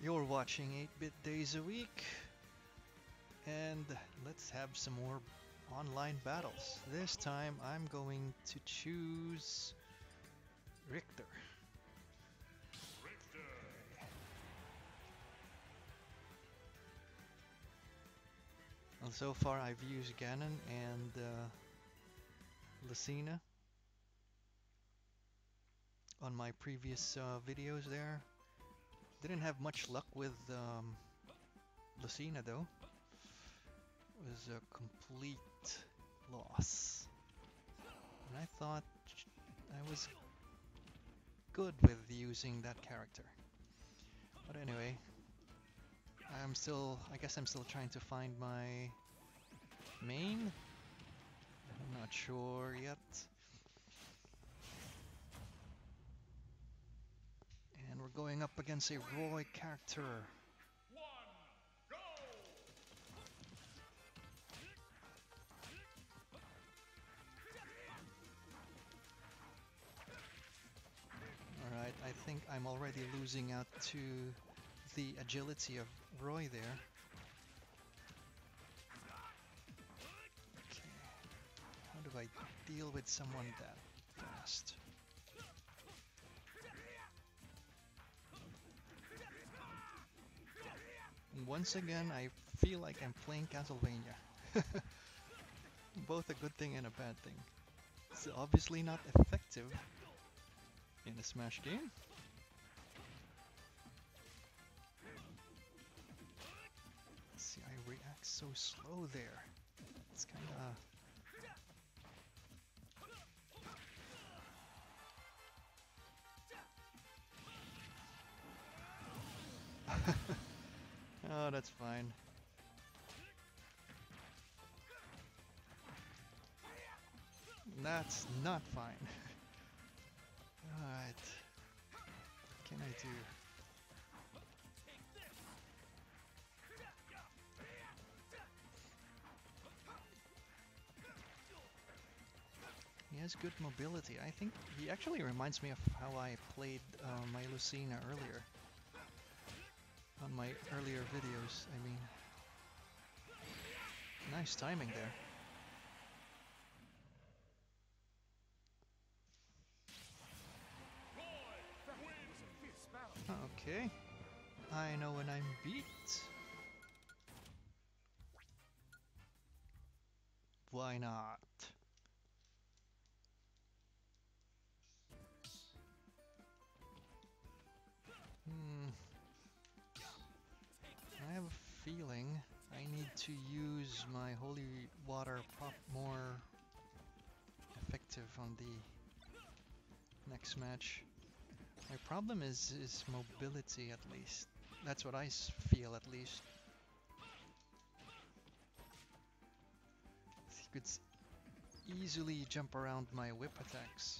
You're watching 8-Bit Days a Week, and let's have some more online battles. This time I'm going to choose Richter. And so far I've used Ganon and Lucina on my previous videos there. Didn't have much luck with Lucina though. It was a complete loss. And I thought I was good with using that character. But anyway, I guess I'm still trying to find my main. I'm not sure yet. And we're going up against a Roy character. Alright, I think I'm already losing out to the agility of Roy there. Okay, how do I deal with someone that fast? And once again, I feel like I'm playing Castlevania. Both a good thing and a bad thing. It's obviously not effective in a Smash game. See, I react so slow there. It's kinda... Oh, that's fine. That's not fine. Alright. What can I do? He has good mobility. I think he actually reminds me of how I played my Lucina earlier. On my earlier videos, I mean. Nice timing there. Okay. I know when I'm beat. Why not? I have a feeling I need to use my holy water pop more effective on the next match. My problem is mobility, at least. That's what I feel, at least. He could easily jump around my whip attacks.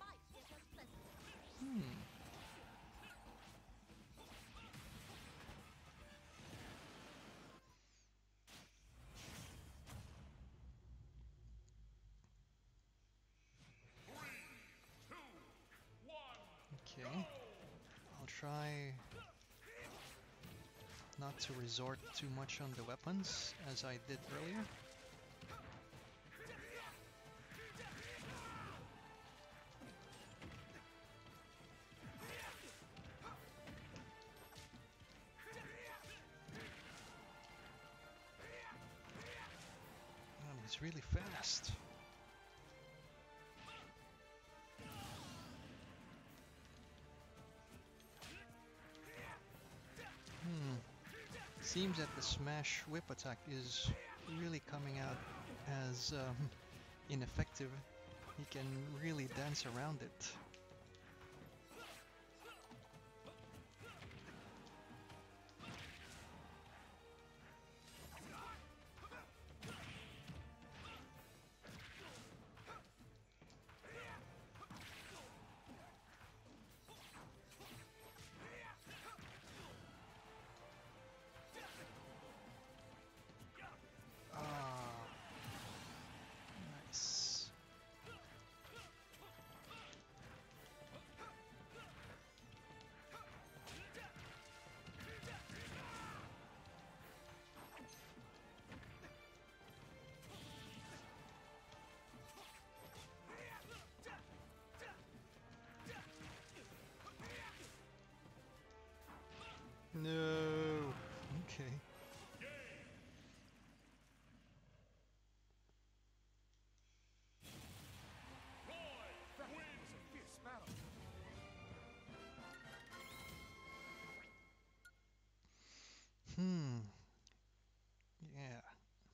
Okay. I'll try not to resort too much on the weapons, as I did earlier. He's really fast. Seems that the smash whip attack is really coming out as ineffective. He can really dance around it.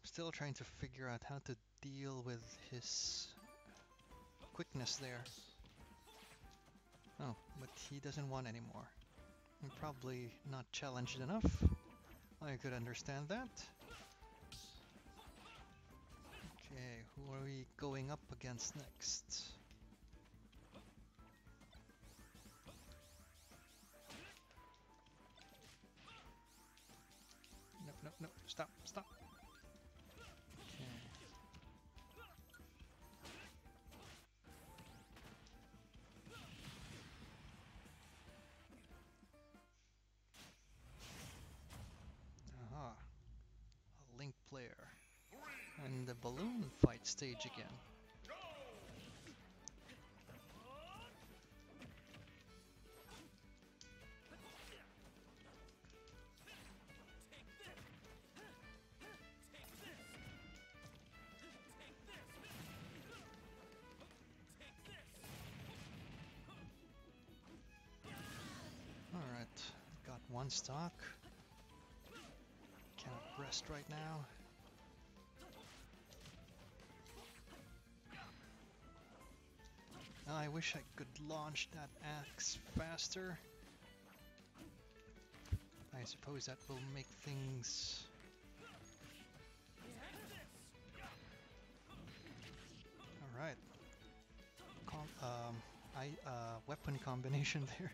Still trying to figure out how to deal with his quickness there. Oh, but he doesn't want any more. I'm probably not challenged enough. I could understand that. Okay, who are we going up against next? No, no, no, stop, stop. Okay. Aha, a Link player. And the balloon fight stage again. Alright, got one stock. Cannot rest right now. I wish I could launch that axe faster. I suppose that will make things... Alright. Weapon combination there.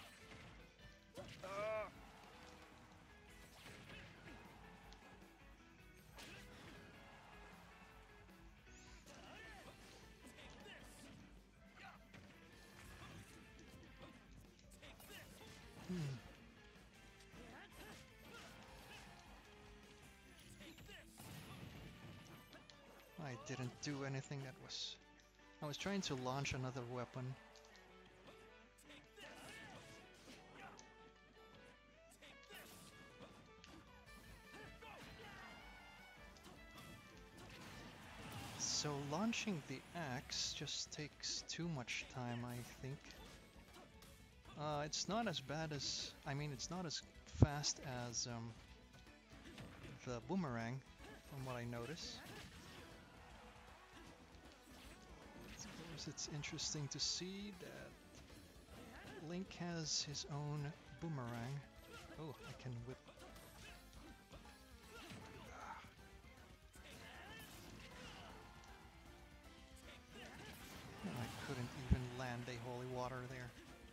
I didn't do anything that was... I was trying to launch another weapon. So launching the axe just takes too much time, I think. It's not as bad as... I mean, it's not as fast as the boomerang, from what I notice. I suppose it's interesting to see that Link has his own boomerang. Oh, I can whip. I couldn't even land a holy water there.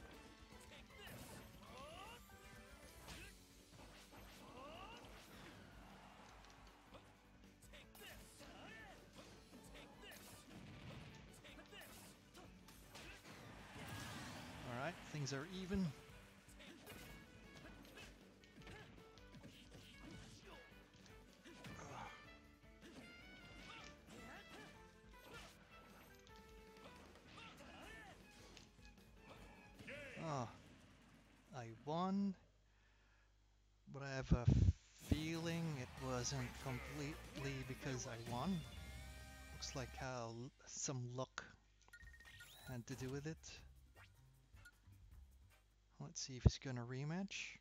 Alright, things are even. Oh, I won, but I have a feeling it wasn't completely because I won. Looks like how some luck had to do with it. Let's see if it's gonna rematch.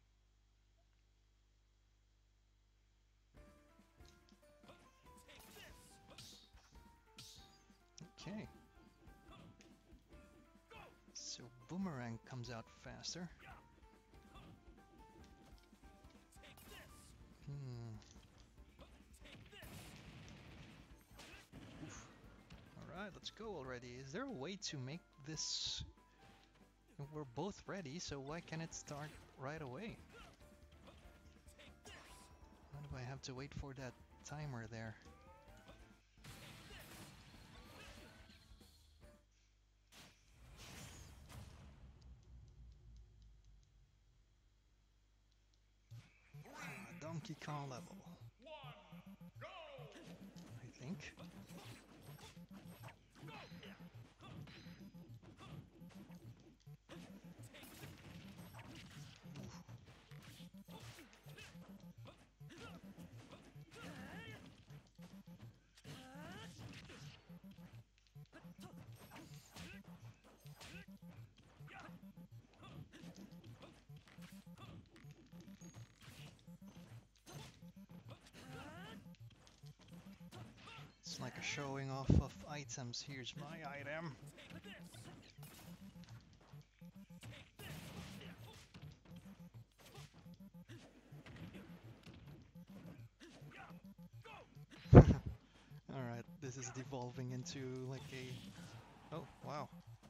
Okay. So boomerang comes out faster. Oof. Alright, let's go already. Is there a way to make this... We're both ready, so why can't it start right away? Why do I have to wait for that timer there? Donkey Kong level. I think. like a showing off of items. Here's my item. Alright, this is devolving into like a... Oh, wow.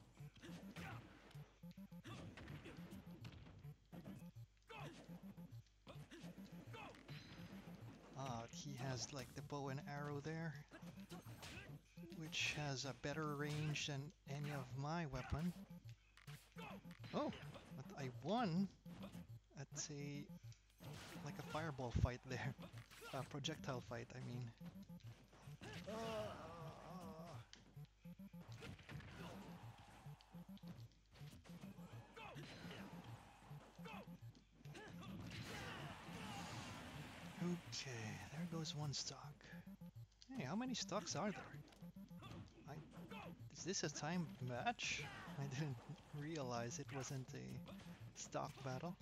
He has like the bow and arrow there, which has a better range than any of my weapon. Oh, but I won at like a fireball fight there. A projectile fight, I mean. Okay, there goes one stock. Hey, how many stocks are there? Is this a timed match? I didn't realize it wasn't a stock battle.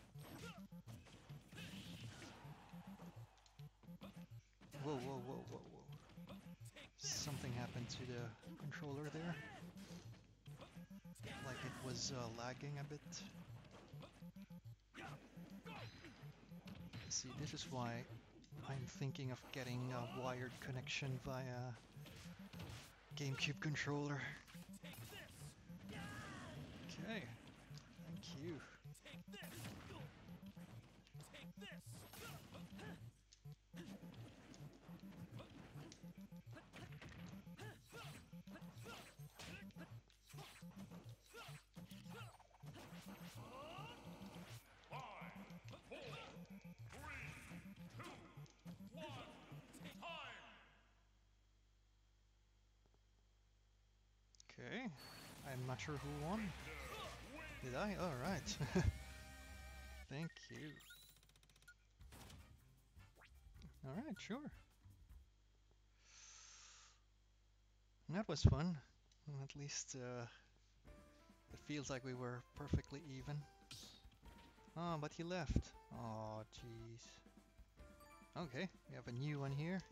Whoa, whoa, whoa, whoa, whoa. Something happened to the controller there. Like it was lagging a bit. See, this is why I'm thinking of getting a wired connection via GameCube controller. Okay, thank you. Okay, I'm not sure who won. Did I? All right. Thank you. All right, sure. That was fun. Well, at least it feels like we were perfectly even. Oh, but he left. Oh, jeez. Okay, we have a new one here.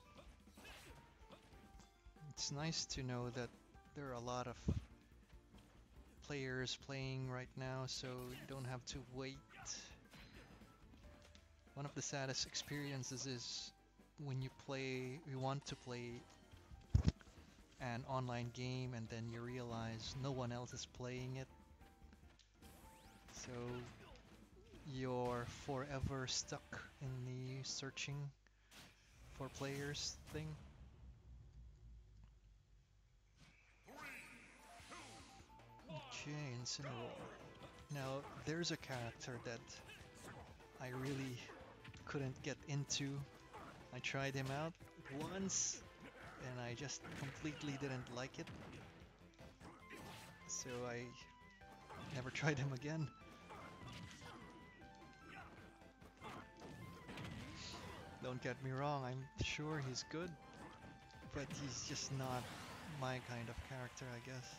It's nice to know that there are a lot of players playing right now, so you don't have to wait. One of the saddest experiences is when you want to play an online game and then you realize no one else is playing it. So you're forever stuck in the searching for players thing. Okay, Incineroar. Now, there's a character that I really couldn't get into. I tried him out once and I just completely didn't like it. So I never tried him again. Don't get me wrong, I'm sure he's good, but he's just not my kind of character, I guess.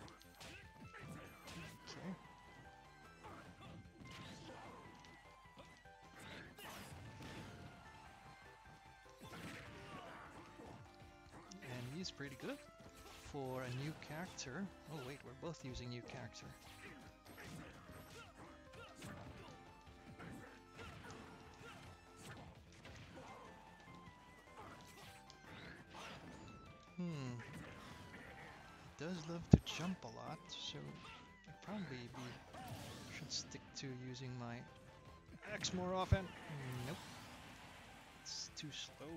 Okay. And he's pretty good for a new character. Oh wait, we're both using new character. He does love to jump a lot, so I probably should stick to using my axe more often. Nope. It's too slow.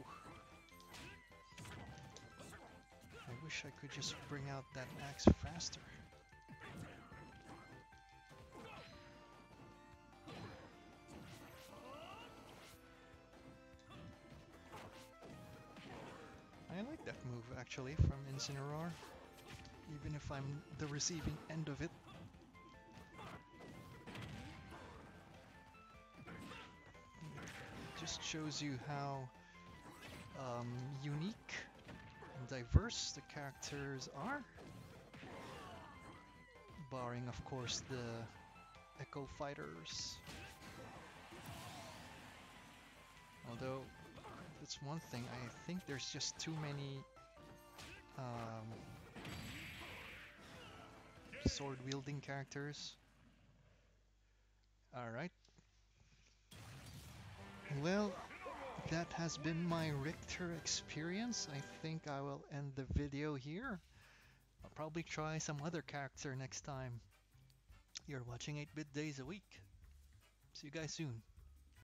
I wish I could just bring out that axe faster. I like that move actually from Incineroar, even if I'm the receiving end of it. It just shows you how unique and diverse the characters are. Barring, of course, the Echo Fighters. Although, that's one thing, I think there's just too many sword wielding characters. Alright, well, that has been my Richter experience. I think I will end the video here. I'll probably try some other character next time. You're watching 8-Bit Days a Week. See you guys soon.